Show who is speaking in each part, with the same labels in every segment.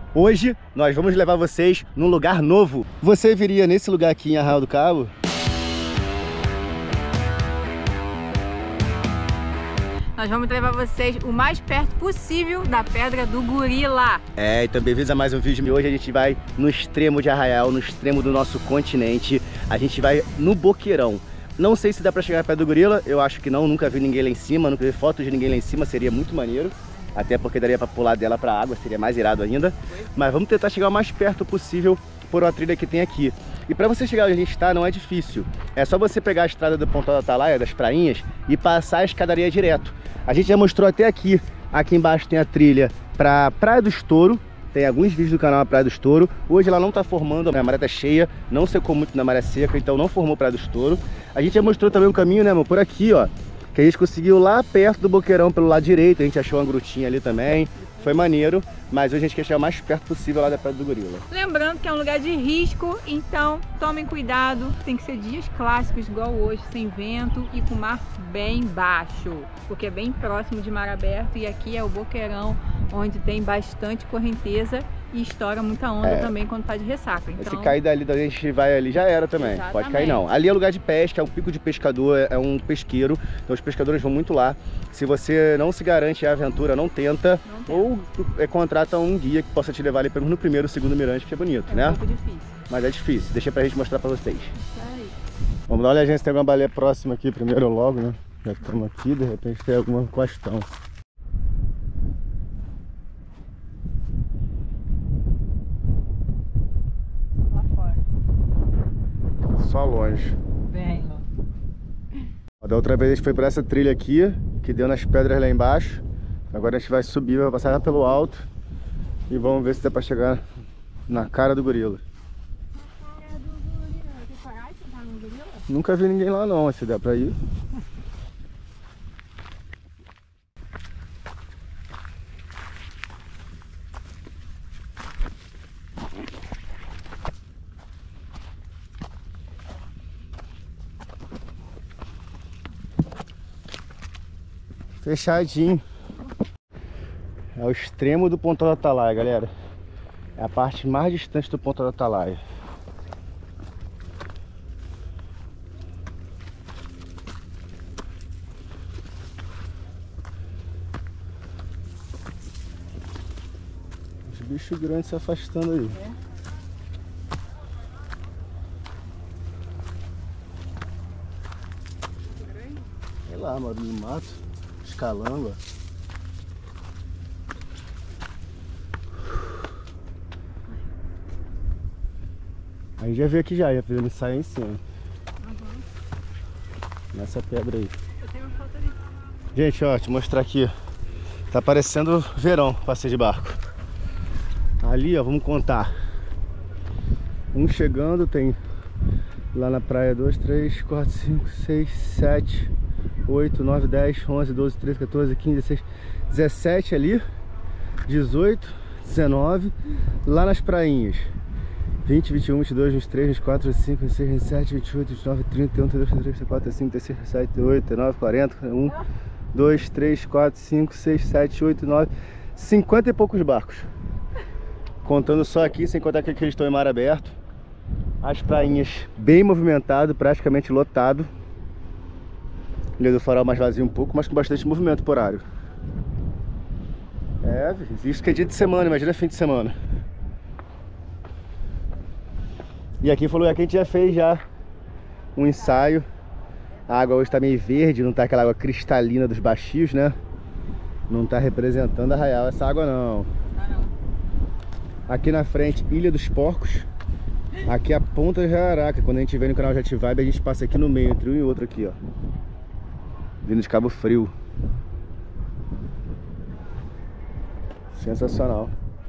Speaker 1: Hoje nós vamos levar vocês num lugar novo. Você viria nesse lugar aqui em Arraial do Cabo?
Speaker 2: Nós vamos levar vocês o mais perto possível da Pedra do Gorila.
Speaker 1: É, então bem-vindos a mais um vídeo. Hoje a gente vai no extremo de Arraial, no extremo do nosso continente. A gente vai no Boqueirão. Não sei se dá pra chegar à Pedra do Gorila, eu acho que não, nunca vi ninguém lá em cima, nunca vi fotos de ninguém lá em cima, seria muito maneiro. Até porque daria pra pular dela pra água, seria mais irado ainda. Mas vamos tentar chegar o mais perto possível por uma trilha que tem aqui. E pra você chegar onde a gente tá não é difícil. É só você pegar a estrada do Pontal da Atalaia, das prainhas, e passar a escadaria direto. A gente já mostrou até aqui. Aqui embaixo tem a trilha pra Praia do Estouro. Tem alguns vídeos do canal Praia do Estouro. Hoje ela não tá formando, a maré tá cheia. Não secou muito na maré seca, então não formou Praia do Estouro. A gente já mostrou também o caminho, né, amor? Por aqui, ó. Que a gente conseguiu lá perto do Boqueirão, pelo lado direito. A gente achou uma grutinha ali também. Foi maneiro, mas hoje a gente quer chegar o mais perto possível lá da Pedra do Gorila.
Speaker 2: Lembrando que é um lugar de risco, então tomem cuidado. Tem que ser dias clássicos igual hoje, sem vento e com mar bem baixo, porque é bem próximo de mar aberto e aqui é o Boqueirão, onde tem bastante correnteza e estoura muita onda também quando tá de ressaca. Então,
Speaker 1: se cair dali da gente vai ali, já era também.
Speaker 2: Exatamente.
Speaker 1: Pode cair não. Ali é lugar de pesca, é um pico de pescador, é um pesqueiro, então os pescadores vão muito lá. Se você não se garante a aventura, não tenta. Ou contrata um guia que possa te levar ali pelo no primeiro, segundo mirante, que é bonito, né?
Speaker 2: É um pouco difícil.
Speaker 1: Mas é difícil, deixa pra gente mostrar pra vocês.
Speaker 2: Isso aí.
Speaker 1: Vamos dar uma olhadinha se tem alguma baleia próxima aqui primeiro logo, né? Já estamos aqui, de repente tem alguma questão.
Speaker 2: Lá fora.
Speaker 1: Só longe.
Speaker 2: Bem longe.
Speaker 1: Da outra vez a gente foi por essa trilha aqui, que deu nas pedras lá embaixo. Agora a gente vai subir, vai passar lá pelo alto e vamos ver se dá pra chegar na cara do gorila.
Speaker 2: Na cara do gorila, tem coragem de entrar no gorila?
Speaker 1: Nunca vi ninguém lá não, se der pra ir. Fechadinho. É o extremo do Pontal da Atalaia, galera. É a parte mais distante do Pontal da Atalaia. Os bichos grandes se afastando aí. Sei lá, mano, no mato, escalando, ó. A gente já veio aqui já fazendo ensaio em cima. Nessa pedra aí.
Speaker 2: Eu tenho uma foto ali.
Speaker 1: Gente, ó, te mostrar aqui. Tá parecendo verão, passeio de barco. Ali, ó, vamos contar. Um chegando, tem lá na praia 2, 3, 4, 5, 6, 7, 8, 9, 10, 11, 12, 13, 14, 15, 16, 17 ali. 18, 19. Lá nas prainhas. 20, 21, 22, 23, 24, 25, 26, 27, 28, 29, 30, 31, 32, 33, 34, 35, 36, 37, 38, 39, 40, 1, 2, 3, 4, 5, 6, 7, 8, 9, 50 e poucos barcos. Contando só aqui, sem contar que aqui eles estão em mar aberto. As prainhas bem movimentado, praticamente lotado. Ilha do Farol mais vazio um pouco, mas com bastante movimento por horário. É, isso que é dia de semana, imagina fim de semana. E aqui foi o lugar que a gente já fez um ensaio. A água hoje tá meio verde, não tá aquela água cristalina dos baixios, né? Não tá representando Arraial essa água não. Aqui na frente, Ilha dos Porcos. Aqui a Ponta de Jararaca. Quando a gente vem no canal Jativibe, a gente passa aqui no meio, entre um e outro aqui, ó. Vindo de Cabo Frio. Sensacional.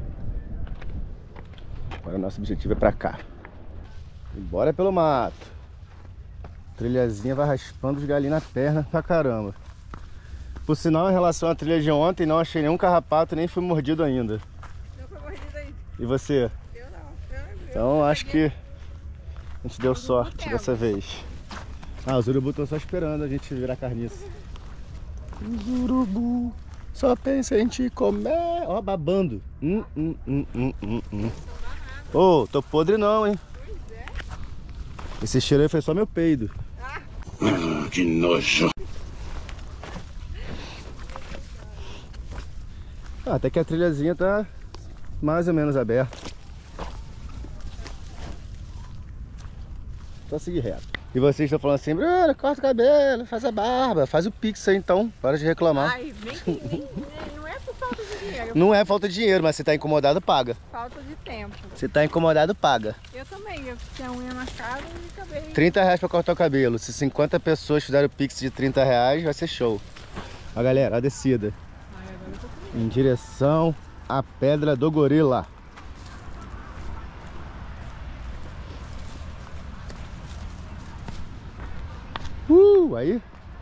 Speaker 1: Agora o nosso objetivo é pra cá. E bora pelo mato. Trilhazinha vai raspando os galinhos na perna pra caramba. Por sinal, em relação à trilha de ontem, não achei nenhum carrapato, nem fui mordido ainda.
Speaker 2: Não foi mordido ainda.
Speaker 1: E você?
Speaker 2: Eu não.
Speaker 1: Então acho que a gente deu sorte dessa vez. Ah, os urubus estão só esperando a gente virar carniça. Os urubu. Só pensa em te comer. Ó, babando. Ô, tô podre não, hein?
Speaker 2: Pois é.
Speaker 1: Esse cheiro aí foi só meu peido. Que nojo. Até que a trilhazinha tá mais ou menos aberta. Só seguir reto. E vocês estão falando assim, Bruno, corta o cabelo, faz a barba, faz o pix aí então, para de reclamar.
Speaker 2: Ai, não é por falta de dinheiro.
Speaker 1: Não é falta de dinheiro, mas você tá incomodado, paga.
Speaker 2: Falta de tempo.
Speaker 1: Você tá incomodado, paga.
Speaker 2: Eu também, eu tinha a unha marcada e acabei.
Speaker 1: 30 reais pra cortar o cabelo. Se 50 pessoas fizerem o pix de 30 reais, vai ser show. Ó, galera, a descida.
Speaker 2: Ai, agora eu tô com medo.
Speaker 1: Em direção à Pedra do Gorila. Aí.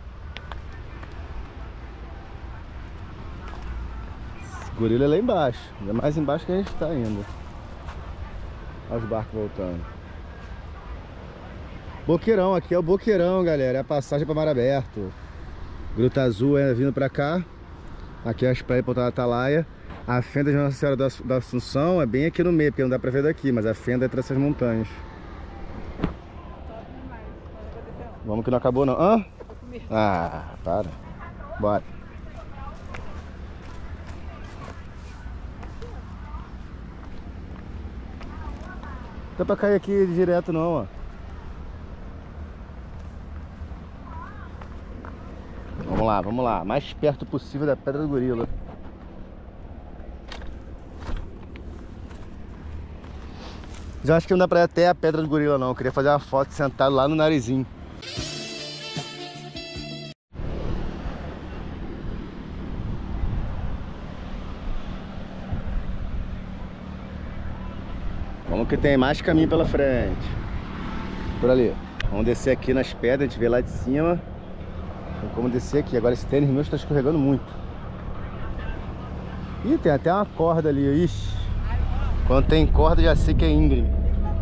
Speaker 1: Esse gorila é lá embaixo. Ainda mais embaixo que a gente tá indo. Olha os barcos voltando. Boqueirão, aqui é o Boqueirão, galera. É a passagem para Mar Aberto. Gruta Azul é vindo pra cá. Aqui é as praias de Ponta da Atalaia. A fenda de Nossa Senhora da Assunção é bem aqui no meio, porque não dá pra ver daqui, mas a fenda é entre essas montanhas. Vamos que não acabou não. Hã? Ah, para. Bora. Não dá pra cair aqui direto não, ó. Vamos lá. Mais perto possível da Pedra do Gorila. Já acho que não dá pra ir até a Pedra do Gorila não. Eu queria fazer uma foto sentado lá no narizinho. Vamos que tem mais caminho pela frente. Por ali. Vamos descer aqui nas pedras, a gente vê lá de cima. Tem como descer aqui. Agora esse tênis meu está escorregando muito. Ih, tem até uma corda ali. Ixi. Quando tem corda já sei que é íngreme.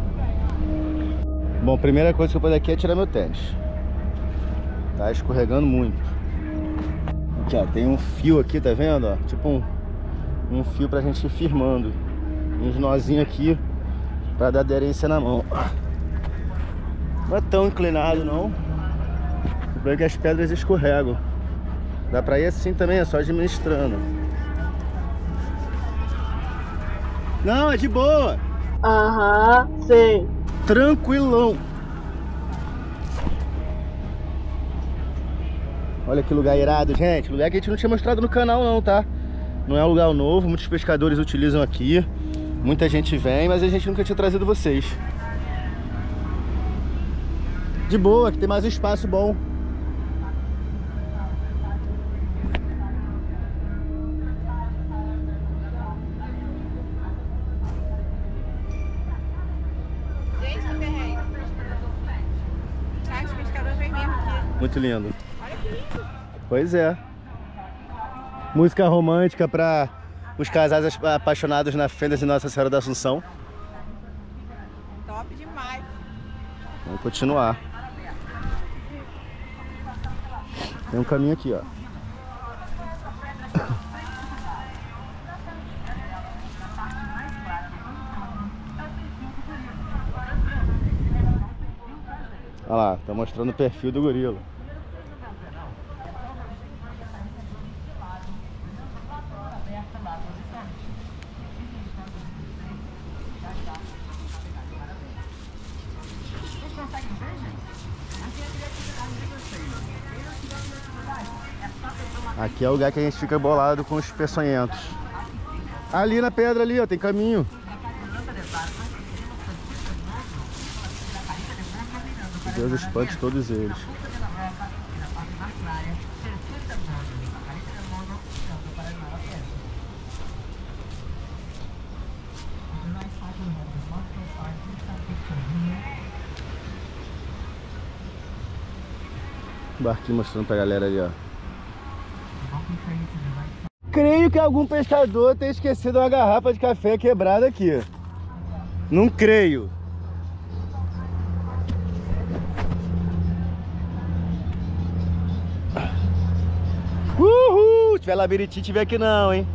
Speaker 1: Bom, a primeira coisa que eu vou fazer aqui é tirar meu tênis. Tá escorregando muito. Aqui, ó, tem um fio aqui, tá vendo? Ó? Tipo um fio pra gente ir firmando. Uns nozinhos aqui pra dar aderência na mão. Não é tão inclinado não. O problema é que as pedras escorregam. Dá pra ir assim também, é só administrando. Não, é de boa.
Speaker 3: Aham, sei.
Speaker 1: Tranquilão. Olha que lugar irado, gente. Lugar que a gente não tinha mostrado no canal não, tá? Não é um lugar novo, muitos pescadores utilizam aqui. Muita gente vem, mas a gente nunca tinha trazido vocês. De boa, que tem mais um espaço bom.
Speaker 2: Gente, que perrengue. Os pescadores vêm mesmo aqui.
Speaker 1: Muito lindo.
Speaker 2: Olha que lindo.
Speaker 1: Pois é. Música romântica para os casais apaixonados na fenda de Nossa Senhora da Assunção.
Speaker 2: Top demais.
Speaker 1: Vamos continuar. Tem um caminho aqui, ó. Olha lá, tá mostrando o perfil do gorila. Aqui é o lugar que a gente fica bolado com os peçonhentos. Ali na pedra ali, ó, tem caminho. Que Deus espante todos eles. Barquinho mostrando pra galera ali, ó. Creio que algum pescador tenha esquecido uma garrafa de café quebrada aqui. Não creio. Uhul! tiver labirintite, vem aqui não, hein?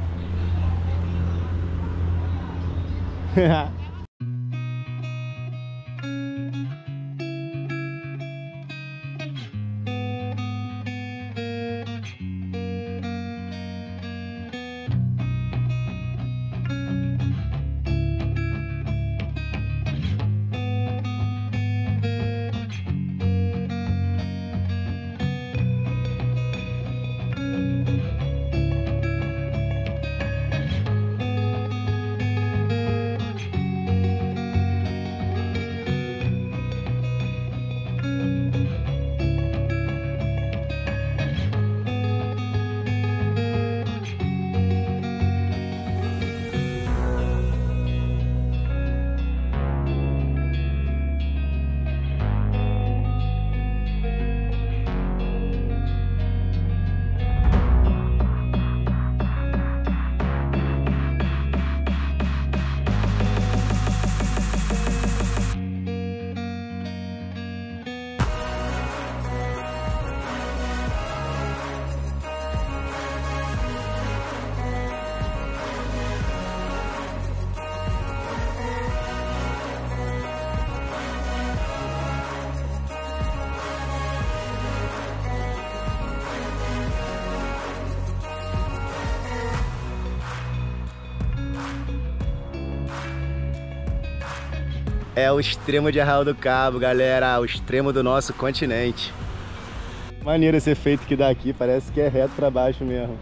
Speaker 1: É o extremo de Arraial do Cabo, galera, o extremo do nosso continente. Maneiro esse efeito que dá aqui, parece que é reto pra baixo mesmo.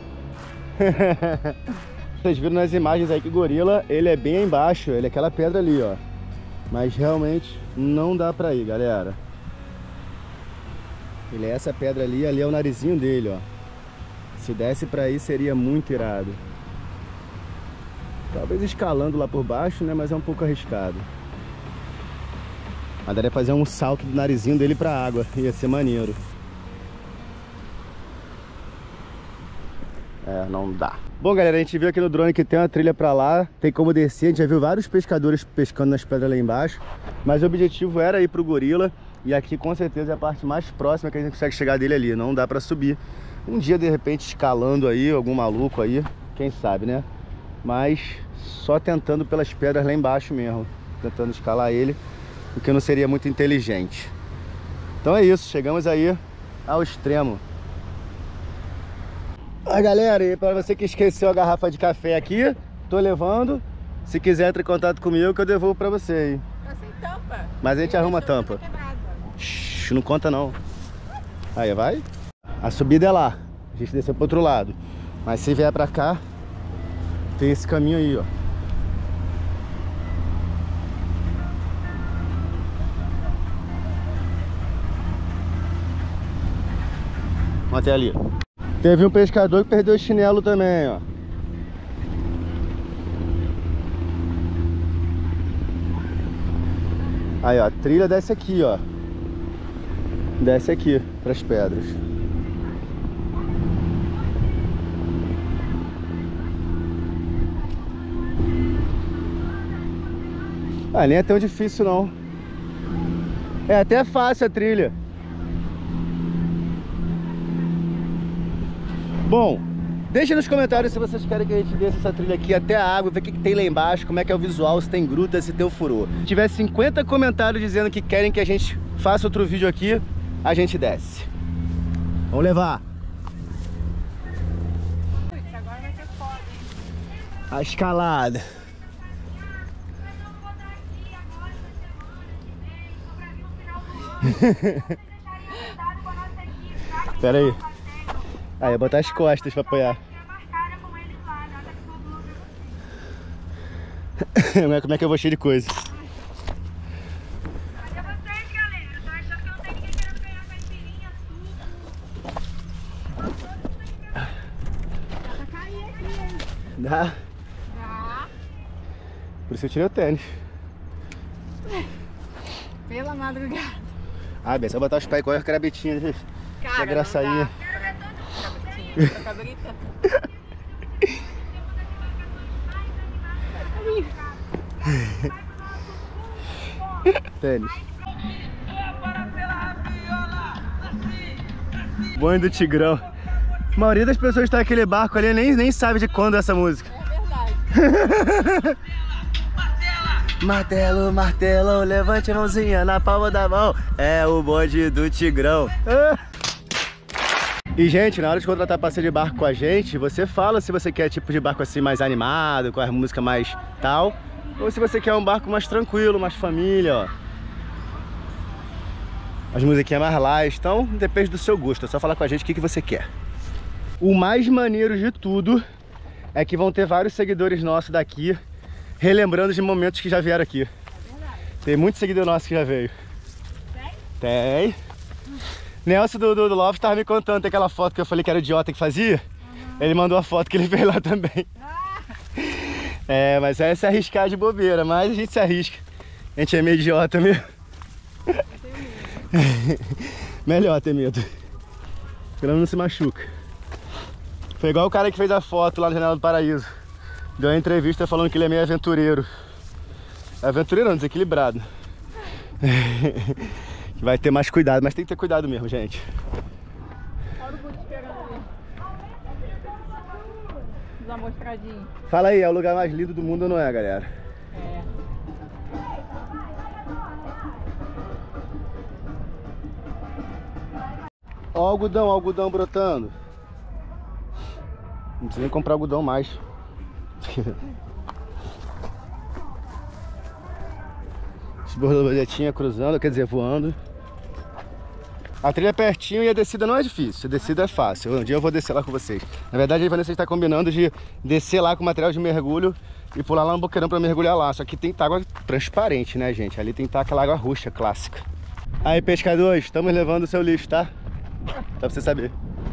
Speaker 1: Vocês viram nas imagens aí que o gorila, ele é bem aí embaixo, ele é aquela pedra ali, ó. Mas realmente não dá pra ir, galera. Ele é essa pedra ali, ali é o narizinho dele, ó. Se desse pra ir seria muito irado. Talvez escalando lá por baixo, né, mas é um pouco arriscado. Mas daria fazer um salto do narizinho dele pra água, ia ser maneiro. É, não dá. Bom, galera, a gente viu aqui no drone que tem uma trilha pra lá, tem como descer, a gente já viu vários pescadores pescando nas pedras lá embaixo, mas o objetivo era ir pro gorila, e aqui com certeza é a parte mais próxima que a gente consegue chegar dele ali, não dá pra subir. Um dia, de repente, escalando aí, algum maluco aí, quem sabe, né? Mas só tentando pelas pedras lá embaixo mesmo, tentando escalar ele, o que não seria muito inteligente. Então é isso, chegamos aí ao extremo. Ah, galera, e para você que esqueceu a garrafa de café aqui, tô levando. Se quiser, entre em contato comigo que eu devolvo pra você, hein?
Speaker 2: Tá sem tampa.
Speaker 1: Mas a gente arruma a tampa. Shhh, não conta não. Aí, vai. A subida é lá, a gente desceu pro outro lado. Mas se vier pra cá, tem esse caminho aí, ó. Vamos até ali. Teve um pescador que perdeu o chinelo também, ó. Aí, ó, a trilha desce aqui, ó. Desce aqui, pras pedras. Ah, nem é tão difícil, não. É até fácil a trilha. Bom, deixa nos comentários se vocês querem que a gente desça essa trilha aqui até a água, ver o que tem lá embaixo, como é que é o visual, se tem gruta, se tem o furor. Se tiver 50 comentários dizendo que querem que a gente faça outro vídeo aqui, a gente desce. Vamos levar.
Speaker 2: Agora vai ser foda, hein?
Speaker 1: A escalada. Pera aí. Aí, botar as costas pra apoiar. Como é que eu vou cheio de coisa?
Speaker 3: Cadê vocês, galera? Tô achando que não tem ninguém querendo ganhar caipirinha, suco. Dá pra cair aqui, hein?
Speaker 1: Dá.
Speaker 2: Tá.
Speaker 1: Por isso eu tirei o tênis.
Speaker 2: Pela madrugada.
Speaker 1: Ah, bem, só botar os pés com a crabetinha.
Speaker 2: Cara,
Speaker 1: a graçainha.
Speaker 2: Cabrita.
Speaker 1: Tênis. Banho do Tigrão. A maioria das pessoas que tá naquele barco ali nem sabe de quando é essa música.
Speaker 2: É verdade.
Speaker 1: Martelo, martelo, levante a mãozinha na palma da mão. É o bonde do Tigrão. E, gente, na hora de contratar passeio de barco com a gente, você fala se você quer tipo de barco assim mais animado, com a música mais tal, ou se você quer um barco mais tranquilo, mais família, ó. As musiquinhas mais light, então depende do seu gosto, é só falar com a gente o que você quer. O mais maneiro de tudo é que vão ter vários seguidores nossos daqui, relembrando de momentos que já vieram aqui. Tem muito seguidor nosso que já veio. Tem? Nelson do Love tava me contando, tem aquela foto que eu falei que era o idiota que fazia. Ele mandou a foto que ele fez lá também. É, mas é se arriscar de bobeira, mas a gente se arrisca. A gente é meio idiota mesmo. Melhor ter medo. Pelo menos não se machuca. Foi igual o cara que fez a foto lá na Janela do Paraíso. Deu uma entrevista falando que ele é meio aventureiro. Aventureiro não, desequilibrado. Vai ter mais cuidado, mas tem que ter cuidado mesmo, gente.
Speaker 2: Olha o Bud esperando ali. Os amostradinhos.
Speaker 1: Fala aí, é o lugar mais lindo do mundo, não é, galera?
Speaker 2: É.
Speaker 1: Ó, algodão brotando. Não precisa nem comprar algodão mais. As borboletinhas cruzando, quer dizer, voando. A trilha é pertinho e a descida não é difícil, a descida é fácil. Um dia eu vou descer lá com vocês. Na verdade, a Vanessa está combinando de descer lá com material de mergulho e pular lá no boqueirão para mergulhar lá. Só que tem que estar água transparente, né, gente? Ali tem que estar aquela água roxa clássica. Aí, pescadores, estamos levando o seu lixo, tá? Só pra você saber.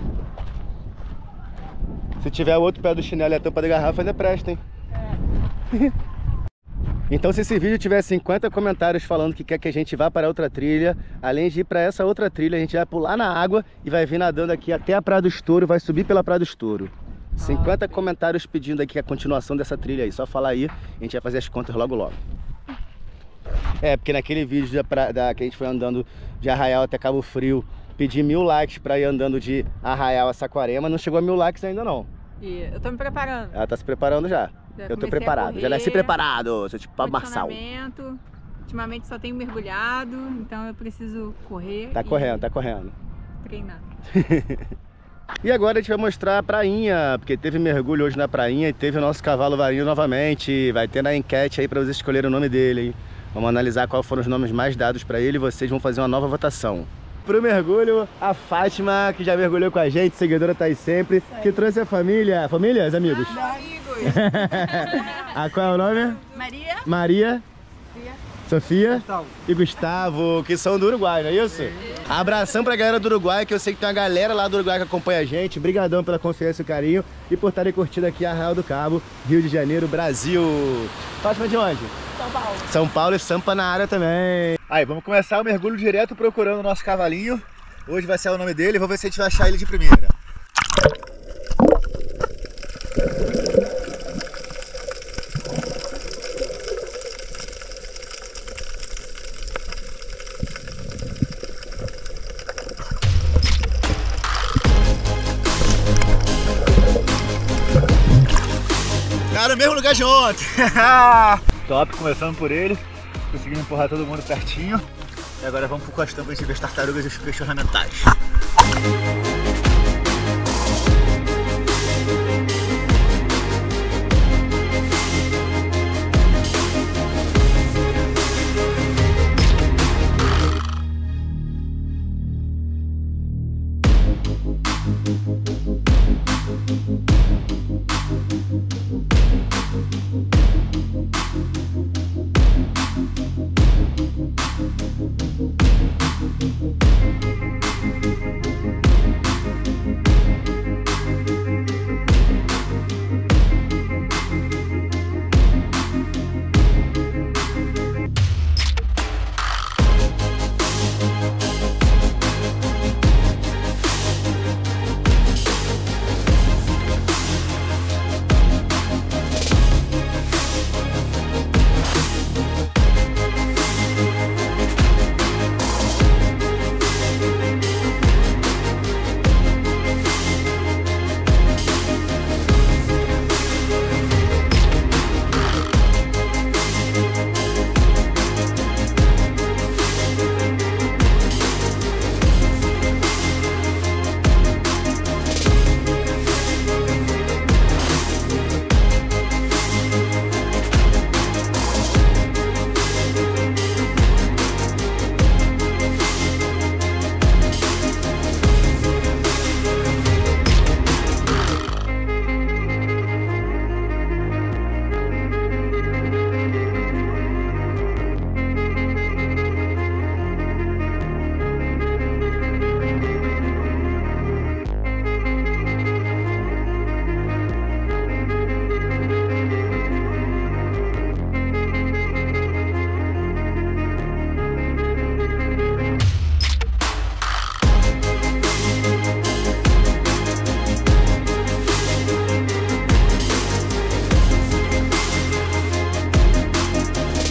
Speaker 1: Se tiver o outro pé do chinelo e a tampa da garrafa, ainda presta, hein? É. Então, se esse vídeo tiver 50 comentários falando que quer que a gente vá para outra trilha, além de ir para essa outra trilha, a gente vai pular na água e vai vir nadando aqui até a Praia do Estouro, vai subir pela Praia do Estouro. 50 comentários pedindo aqui a continuação dessa trilha aí. Só falar aí, a gente vai fazer as contas logo logo. É, porque naquele vídeo que a gente foi andando de Arraial até Cabo Frio, pedi 1000 likes para ir andando de Arraial a Saquarema, não chegou a 1000 likes ainda não.
Speaker 2: E eu tô me preparando.
Speaker 1: Ela tá se preparando já. Eu tô preparado, já nasci preparado, sou tipo Marçal.
Speaker 2: Ultimamente só tenho mergulhado, então eu preciso correr.
Speaker 1: Tá correndo, tá correndo.
Speaker 2: Treinar.
Speaker 1: E agora a gente vai mostrar a prainha, porque teve mergulho hoje na prainha e teve o nosso cavalo varinho novamente. Vai ter na enquete aí pra vocês escolherem o nome dele, hein? Vamos analisar quais foram os nomes mais dados pra ele e vocês vão fazer uma nova votação. Pro mergulho, a Fátima, que já mergulhou com a gente, seguidora tá aí sempre, que trouxe a família. Família, os amigos?
Speaker 2: Amigos.
Speaker 1: Qual é o nome? Maria. Sofia e Gustavo, que são do Uruguai, não é isso? Abração pra galera do Uruguai, que eu sei que tem uma galera lá do Uruguai que acompanha a gente. Obrigadão pela confiança e o carinho e por estarem curtindo aqui Arraial do Cabo, Rio de Janeiro, Brasil. Fátima, de onde?
Speaker 2: São Paulo.
Speaker 1: São Paulo e Sampa na área também. Aí, vamos começar o mergulho direto procurando o nosso cavalinho. Hoje vai ser o nome dele, vamos ver se a gente vai achar ele de primeira. Cara, no mesmo lugar de ontem. Top, começando por ele. Conseguimos empurrar todo mundo pertinho. E agora vamos pro costão pra gente ver as tartarugas e os peixes ornamentais.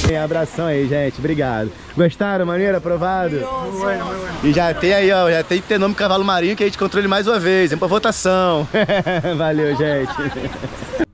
Speaker 1: Abração aí, gente. Obrigado. Gostaram? Maneiro? Aprovado? E já tem aí, ó. Já tem que ter nome Cavalo Marinho que a gente controla mais uma vez. Vamos pra votação. Valeu, gente.